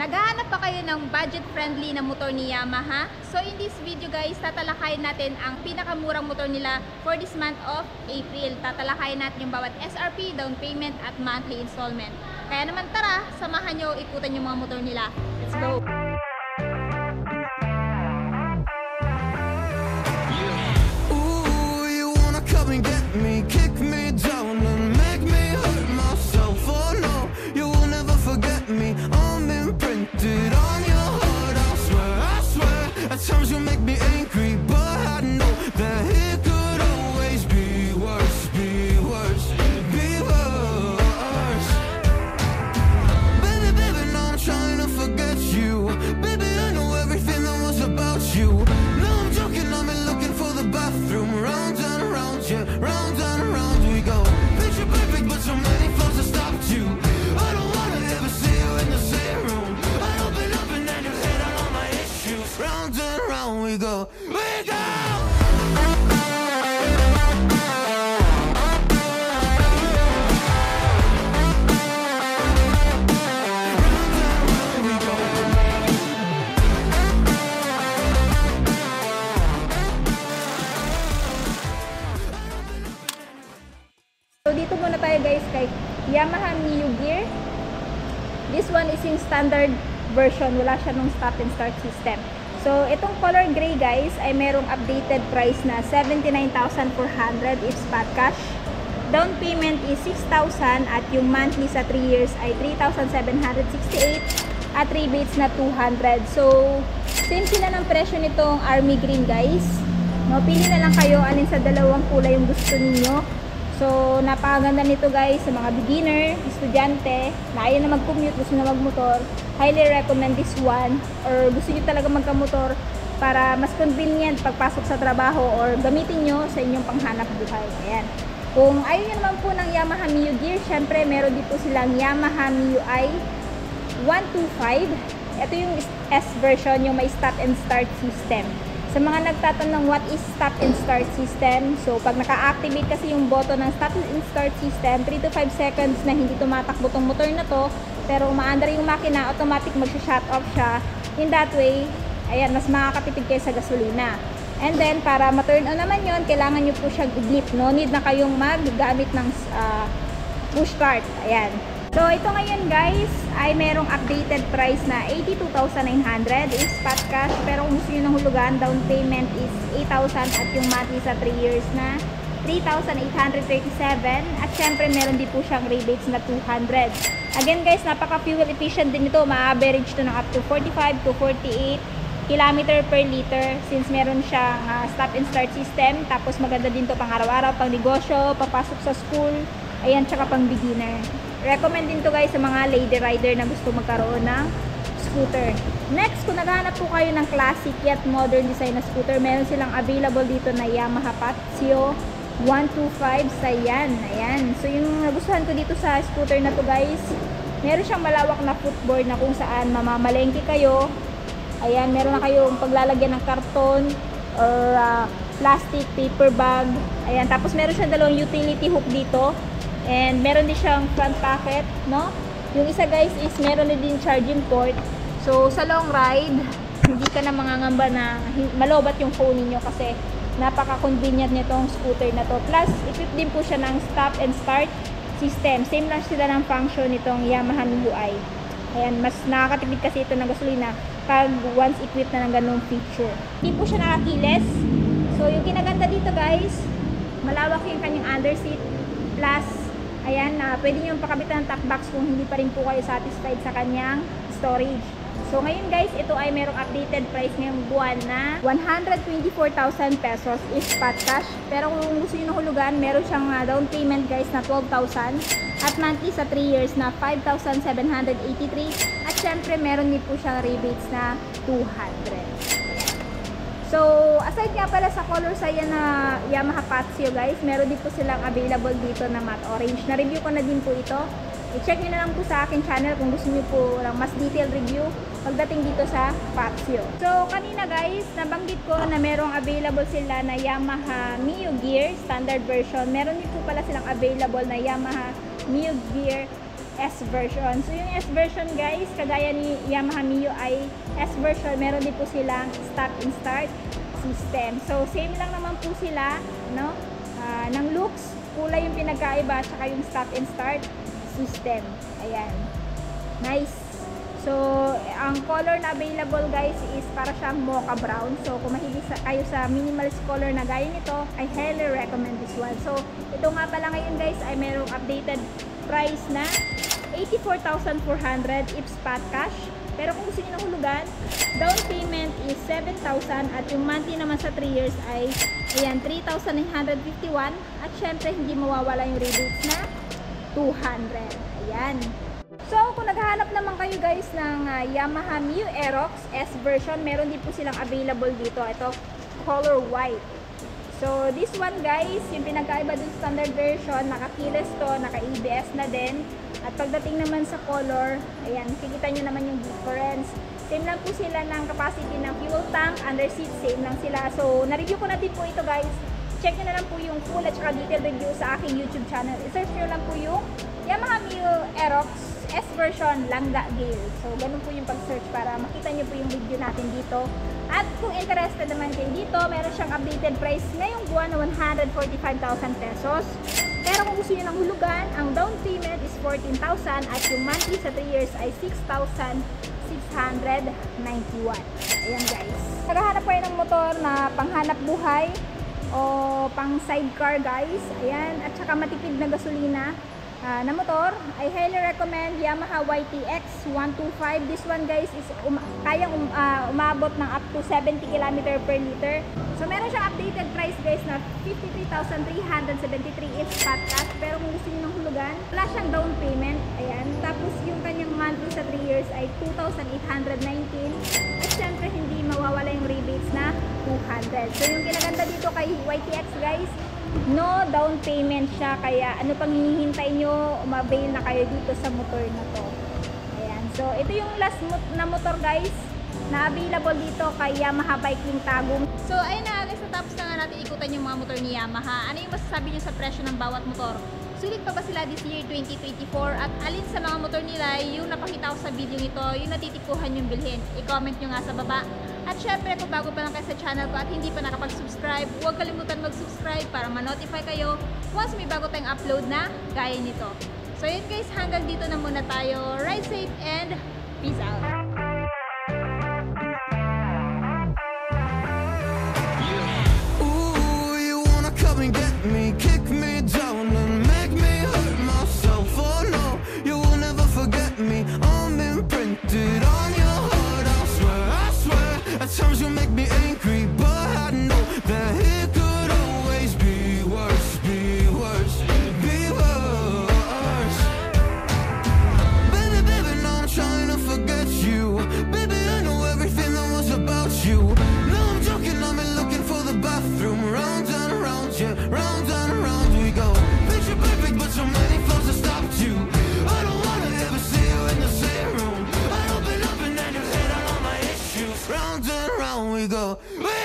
Naghahanap pa kayo ng budget-friendly na motor ni Yamaha? So in this video guys, tatalakayin natin ang pinakamurang motor nila for this month of April. Tatalakayin natin yung bawat SRP, down payment at monthly installment. Kaya naman tara, samahan nyo ikutan yung mga motor nila. Let's go! Ooh, you wanna come and get me, kick me down and make me hurt myself. Oh no, you will never forget me. I'm imprinted on your heart, I swear. At times you make me angry, but I know that it could always be worse, be worse, be worse. Baby, baby, now I'm trying to forget you. Baby, I know everything that was about you. No, I'm joking, I've been looking for the bathroom. Round and around, yeah, round and around we go. Picture perfect, but so many flaws that stopped you. I don't wanna ever see you in the same room. I open up and then you hit on all my issues. Round and around we go, we go. So dito muna tayo guys kay Yamaha Mio Gear. This one is yung standard version, wala siya nung stop and start system. So itong color gray guys ay merong updated price na 79,400 if spot cash. Down payment is 6,000 at yung monthly sa 3 years ay 3,768 at rebates na 200. So same sila ng presyo nitong Army Green guys. No, pili na lang kayo alin sa dalawang kulay yung gusto niyo. So, napakaganda nito guys sa mga beginner, estudyante, na ayaw na mag-commute, gusto na mag-motor. Highly recommend this one. Or gusto nyo talaga magka-motor para mas convenient pagpasok sa trabaho or gamitin nyo sa inyong panghanap buhay. Ayan. Kung ayaw nyo naman po ng Yamaha Mio Gear, syempre meron dito silang Yamaha MIUI 125. Ito yung S version, yung may stop and start system. Sa mga nagtatanong what is stop and start system, so pag naka-activate kasi yung button ng stop and start system, 3 to 5 seconds na hindi tumatakbo tong motor na to, pero umaandar yung makina, automatic mag-shut off siya. In that way, ayan, mas makakatipid kayo sa gasolina. And then, para ma-turn on naman yon, kailangan nyo po siyang i-blip. No need na kayong maggamit ng push start. Ayan. So, ito ngayon guys, ay merong updated price na 82,900 is spot cash. Pero kung gusto nyo ng hulugan, down payment is 8,000 at yung monthly sa 3 years na 3,837. At syempre, meron din po siyang rebates na 200. Again guys, napaka-fuel efficient din ito. Ma-average to ng up to 45 to 48 km per liter since meron siyang stop and start system. Tapos maganda din to pang araw-araw, pang negosyo, papasok sa school, ayan, tsaka pang beginner. Recommend din to guys sa mga lady rider na gusto magkaroon ng scooter. Next, kung naghahanap po kayo ng classic yet modern design na scooter, meron silang available dito na Yamaha Patio 125 sa yan. Ayan. So yung nagustuhan ko dito sa scooter na to guys, meron siyang malawak na footboard na kung saan mamamalengke kayo. Ayan, meron na kayong paglalagyan ng karton or plastic paper bag. Ayan, tapos meron siyang dalawang utility hook dito. And meron din siyang front pocket, no? Yung isa guys is meron din charging port. So sa long ride, hindi ka na mangangamba na malobat yung phone niyo kasi napaka-convenient nitong scooter na to. Plus, equip din po siya ng stop and start system. Same lang sila ng function nitong Yamaha MIUI. Ayan, mas nakakatipid kasi ito ng gasolina pag once equipped na ng ganung feature. Hindi po siya nakakiles. So yung kinaganda dito guys, malawak yung kanyang underseat. Plus, ayan, pwede nyo pakabitan ng top box kung hindi pa rin po kayo satisfied sa kanyang storage. So ngayon guys, ito ay merong updated price ngayong buwan na 124,000 pesos is spot cash. Pero kung gusto nyo ng hulugan, meron siyang down payment guys na 12,000 at monthly sa 3 years na 5,783 at syempre meron din po siyang rebates na 200. So, aside nga pala sa color sa yan na Yamaha Patio guys, meron din po silang available dito na matte orange. Na-review ko na din po ito. I-check nyo na lang po sa akin channel kung gusto nyo po ng mas detailed review pagdating dito sa Patio. So, kanina guys, nabanggit ko na merong available sila na Yamaha Mio Gear standard version. Meron din po pala silang available na Yamaha Mio Gear S version. So yung S version guys, kagaya ni Yamaha Mio ay S version, meron din po silang stop and start system. So same lang naman po sila, no? Ng looks, kulay yung pinagkaiba, tsaka yung stop and start system. Ayan. Nice. So, ang color na available guys is para siyang mocha brown. So, kung mahilig kayo sa minimalist color na gaya nito, I highly recommend this one. So, ito nga pala ngayon guys ay merong updated price na 84,400 if spot cash. Pero kung gusto niyo ng hulugan, down payment is 7,000 at yung monthly naman sa 3 years ay ayan, 3,951 at syempre hindi mawawala yung rebates na 200. Ayan. So, kung naghahanap naman kayo guys ng Yamaha Mio Aerox S version, meron din po silang available dito. Ito, color white. So, this one guys, yung pinagkaiba dun sa standard version, naka-keyless to, naka-ABS na din. At pagdating naman sa color, ayan, kikita nyo naman yung difference. Same lang po sila ng capacity ng fuel tank, under seat, same lang sila. So, na-review ko na din po ito guys. Check nyo na lang po yung full at saka detailed review sa aking YouTube channel. I-search nyo lang po yung Yamaha Mio Aerox S version Langga Gale. So, ganun po yung pag-search para makita nyo po yung video natin dito. At kung interested naman kayo dito, meron siyang updated price ngayong buwan na 145,000 pesos. Pero kung gusto nyo ng hulugan, ang down payment is 14,000 at yung monthly sa 3 years ay 6,691. Ayan guys. Naghahanap kayo ng motor na panghanap buhay o pang sidecar guys. Ayan. At saka matipid na gasolina na motor, I highly recommend Yamaha YTX 125. This one guys is kayang umabot ng up to 70 km per liter. So meron siyang updated price guys na 53,373 if spot cash. Pero kung gusto niyo ng hulugan, wala siyang down payment. Ayan. Tapos yung kanyang monthly sa 3 years ay 2,819. At syempre hindi mawawala yung rebates na 200. So yung kinaganda dito kay YTX guys, no down payment siya, kaya ano pang hinihintay nyo, umabail na kayo dito sa motor na to. Ayan, so ito yung last na motor guys na available dito kay Yamaha Bike Tagum. So ayun na guys, natapos na nga natin ikutan yung mga motor ni Yamaha. Ano yung masasabi nyo sa presyo ng bawat motor? Sulit pa ba sila this year 2024? At alin sa mga motor nila yung napakita ko sa video nito, yung natitipuhan yung bilhin? I-comment nyo nga sa baba. At syempre, kung bago pa lang kayo sa channel ko at hindi pa nakapag-subscribe, huwag kalimutan mag-subscribe para ma-notify kayo once may bago tayong upload na gaya nito. So yun guys, hanggang dito na muna tayo. Ride safe and peace out! Ooh, you wanna come and get me, kick me down and make me hurt myself. Oh no, you will never forget me. I'm imprinted on your heart, I swear, I swear. At times you make me angry, but I know that it could always be worse, be worse, be worse. Baby, baby, now I'm trying to forget you. Baby, I know everything that was about you. No, I'm joking, I've been looking for the bathroom. Round and around, yeah, round and around we go. Picture perfect, but so many flaws that stopped you. I don't wanna ever see you in the same room. I open up and then you hit on all my issues. Round and round we go.